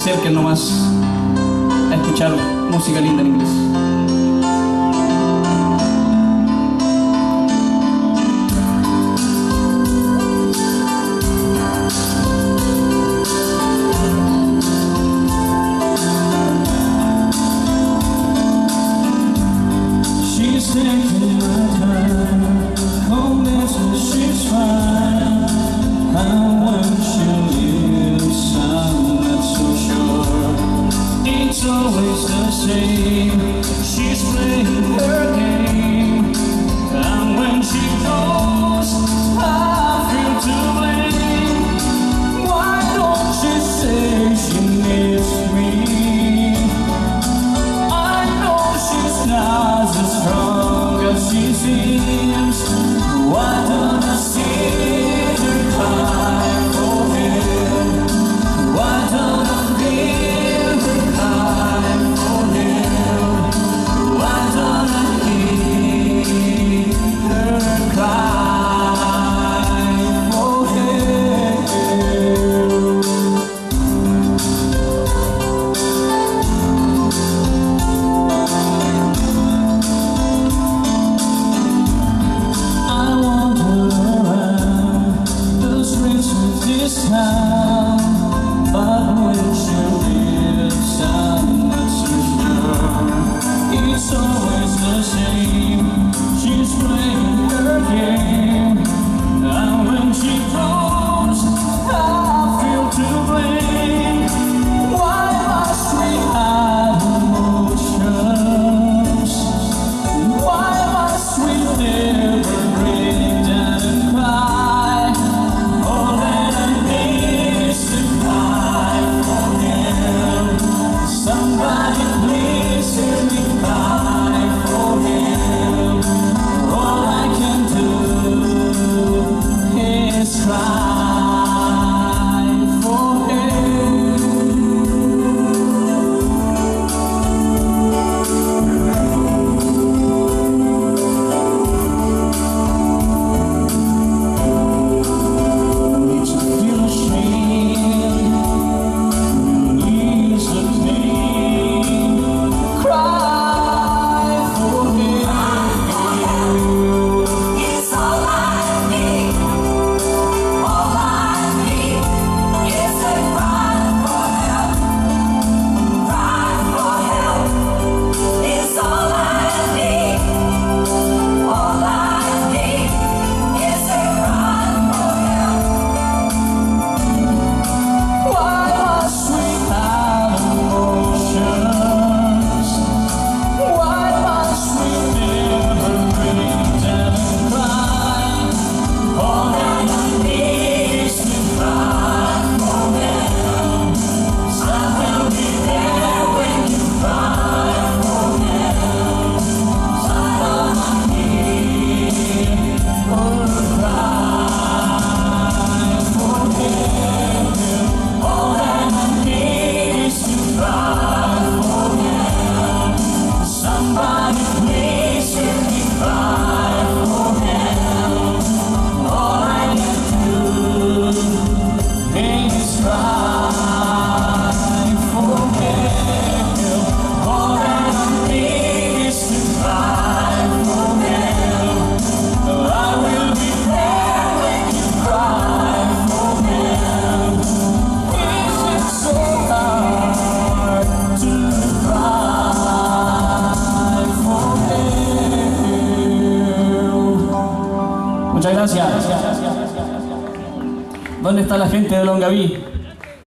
acerquen nomás a escuchar música linda en inglés. She's taking my time, home is she's fine. And when she leaves, I'm not so sure. It's always the same, she's playing her game. And when she goes, I feel to blame. Why don't she say she needs me? I know she's not as strong as she seems. Why don't I see her cry for him? Why don't I feel her cry for him? Why don't I hear her cry for him? I wander around the streets of this town, but when she leaves, I'm not so sure. It's always the same, she's playing her game. And when she goes, I feel to blame. Why must we hide emotions? Why must we never break down and cry? All that I need is to cry for him. Somebody please hear me cry for him. All I can do is cry for him. Makes me feel ashamed, release the pain, cry for him. It's all I need. All I need is a cry for help. Cry for help. It's all I need. All I need is a cry for help. Why must we hide emotions? Why must we never break down and cry? All that I need is to cry for them. I will be there when you cry for them. All I need or cry for them. All that I need is to cry for him. Somebody please hear me cry for him. All I can do is cry for him. All that I need is to cry for him. I will be there when you cry for him. Is it so hard to cry for him? Muchas gracias. ¿Dónde está la gente de Longaví?